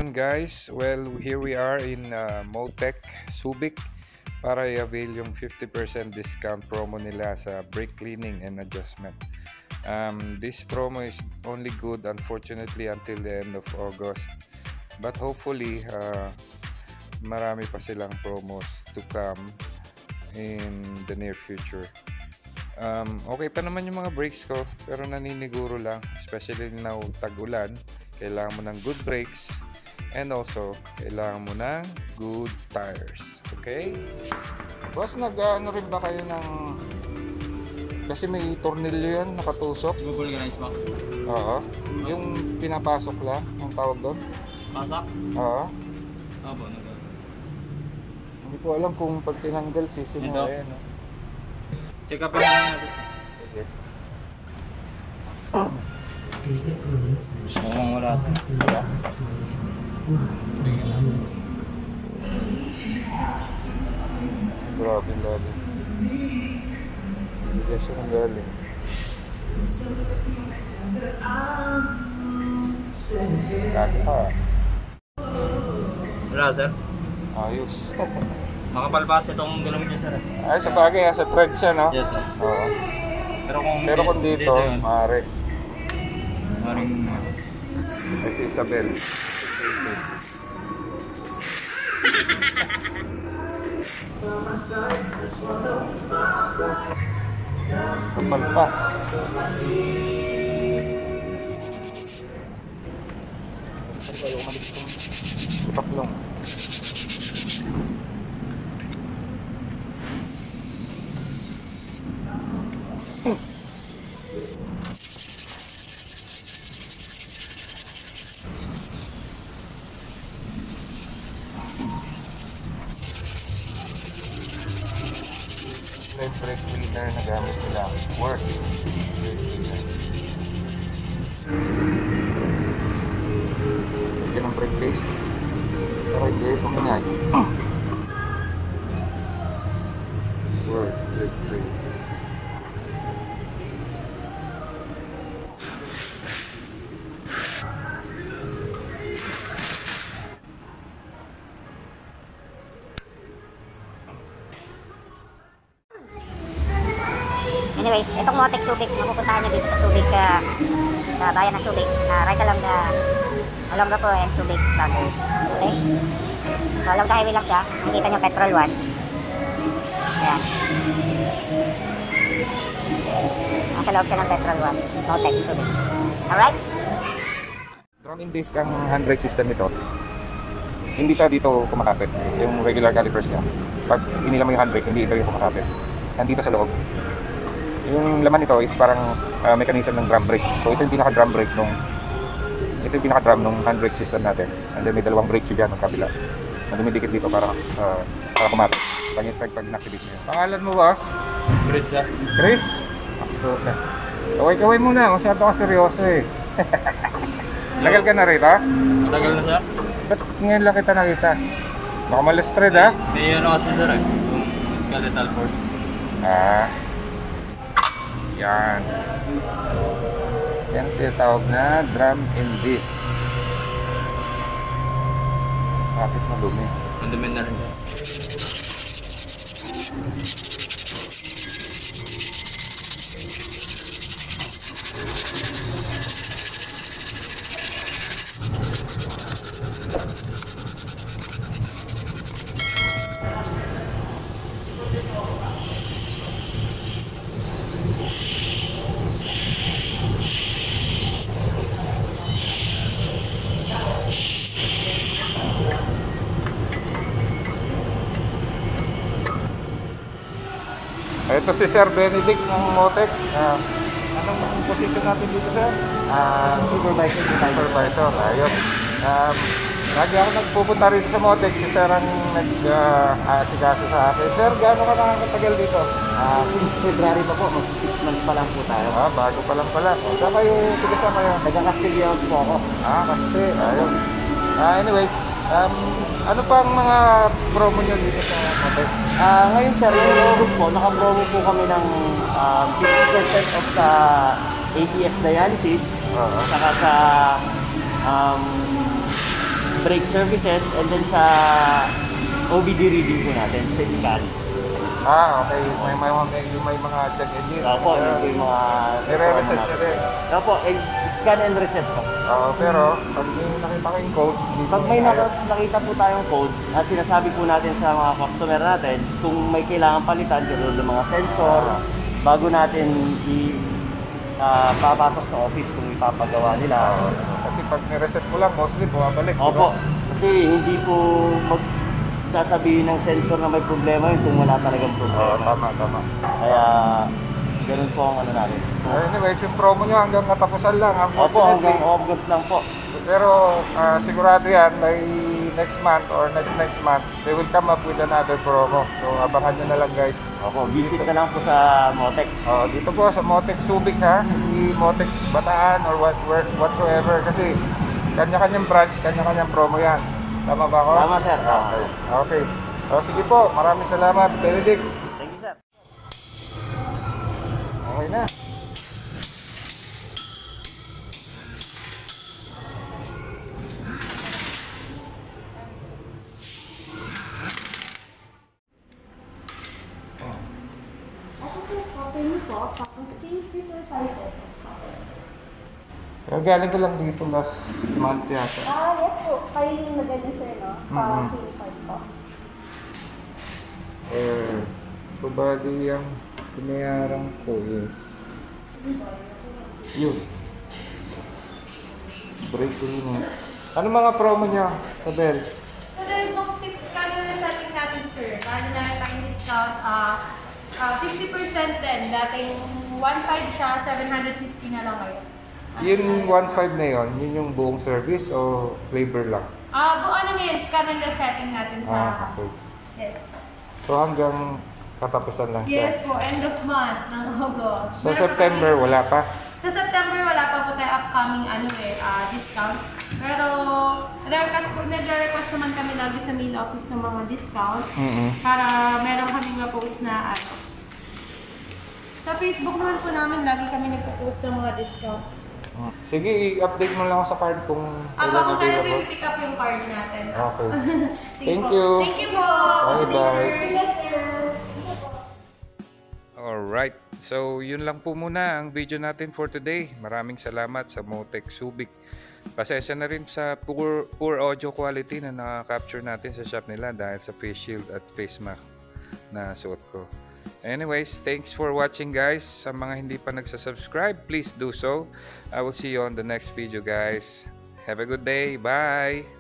afternoon guys. Well, here we are in Motec Subic para i-avail yung 50% discount promo nila sa brake cleaning and adjustment. This promo is only good unfortunately until the end of August. But hopefully, marami pa silang promos to come in the near future. Okay pa naman yung mga brakes ko pero naniniguro lang, especially now tag-ulan. Kailangan mo ng good brakes and also kailangan mo ng good tires. Okay? Boss, nag-ano rin ba kayo ng... Kasi may tornilyo yan, nakatusok. I-vulcanize mo? Oo. Yung pinapasok lang, ang tawag doon? Pasak? Oo. Opo, Hindi ko alam kung pag tinanggal sisi mo. Ito. Check up natin. Sige. Mukhang wala sa. Grabe lalim. Hindi siya ng galing. Kaka. Wala sir? Ayos. Makapalpas itong gulong niya sir. Ay, sa bagay, sa thread siya, no? Yes sir. Oo. Pero kung dito yun, maaari. maring Si Isabel. Kapal pa. Taplong. Brake cleaner na gamit nila. Work. Lagyan ng brake paste. Pero hindi kumingay. Work. Brake. Anyways, itong Motec Subic, mapupuntahan nyo dito sa Subic, sa bayan ng Subic, right along the po and Subic Bagus. Okay? So, along the highway lang siya. Nakikita nyo Petrol 1. Ayan. Nasa loob siya ng Petrol 1. Motec Subic. Alright? Drum in disc ang handbrake system nito. Hindi siya dito kumakapit. Yung regular calipers niya. Pag inila mo yung handbrake, hindi ito yung kumakapit. Nandito sa loob. Yung laman nito is parang mechanism ng drum brake. So ito yung pinaka-drum brake ito yung pinaka-drum ng handbrake system natin. And then may dalawang brake shoe dyan ng kabila. Na dumidikit dito para kumapit. Pag inactivate nyo. Pangalan mo, boss? Chris sir. Chris? Okay. Kaway-kaway muna. Masyado ka seryoso eh. Lagal ka na rito? Tagal na sir? Ba't ngayon lang kita nakita? Baka malustred ha? May ano kasi sir eh. Yung skeletal force. Yan. Yan tinatawag na drum and disc. Bakit malumi? Mandumin na rin. Ito si Sir Benedict ng Motec. Anong position natin dito, sir? Supervisor. Ayun. Lagi ako nagpupunta rin sa Motec. Si Sir ang nag-aasikaso sa akin. Sir, gaano ka nakakatagal dito? Since February pa po, mag-6 months pa lang po tayo. Bago pa lang pala. Saan kayo, tiga kayo? Taga-Castellanos po ako. Kasi, ayun. Anyways, ano pa ang mga promo nyo dito sa Motec? Ngayon sir, yung August po, naka-promo po kami ng 50% off sa ATS dialysis, saka sa brake services, and then sa OBD reading po natin, sa scan. Okay. May mga check engine. Opo, yun po yung mga... Nire-reset siya rin. Opo, scan and reset po. Pero pag may nakita kayong code, Pag may nakita po tayong code, sinasabi po natin sa mga customer natin kung may kailangan palitan, tulad ng mga sensor, bago natin papasok sa office kung ipapagawa nila. Kasi pag nireset mo lang, mostly bumabalik. Opo, kasi hindi po sasabihin ng sensor na may problema yun kung wala talagang problema. Tama. Kaya, ganun po ang ano namin. Anyways, yung promo nyo hanggang katapusan lang. Opo, hanggang August lang po. Pero sigurado yan, by next month or next month, they will come up with another promo. So abangan nyo na lang guys. Opo, visit na lang po sa Motec. Dito po sa Motec Subic ha, hindi Motec Bataan or whatsoever. Kasi kanya-kanyang branch, kanya-kanyang promo yan. Tama ba ako? Tama sir. Okay. Sige po, maraming salamat, Benedict. Thank you sir. Okay na. Galing ko lang dito last month yata. Yes po. Kayo yung nag-ano sir, no? Pa-chili po. So bali yung pinayaran ko is yun. Break unit. Ano mga promo niya, Tabel? So, diagnostics scanner na setting natin, sir. Bali na tayong discount. 50% din. Dating 1.5 siya, 750 na lang ngayon. Yung 1.5 na yun yung buong service o labor lang? Ano na yun? Scanner na setting natin sa... Okay. Yes. So hanggang katapusan lang siya? Yes po. End of month ng August. Sa September wala pa? Sa September wala pa po tayo upcoming discounts. Pero nagre-request naman kami lagi sa main office ng mga discount. Para meron kaming ma-post na Sa Facebook naman po namin lagi kami nagpo-post ng mga discounts. Sige, i-update mo lang ako sa card kung Kung kaya pick up yung card natin. Okay. Sige Thank po. you. Thank you po. Bye-bye. Yes, sir. Alright, so yun lang po muna ang video natin for today. Maraming salamat sa Motec Subic. Pasensya na rin sa poor audio quality na naka-capture natin sa shop nila dahil sa face shield at face mask na suot ko. Anyways, thanks for watching guys. Sa mga hindi pa nagsasubscribe, please do so. I will see you on the next video guys. Have a good day. Bye!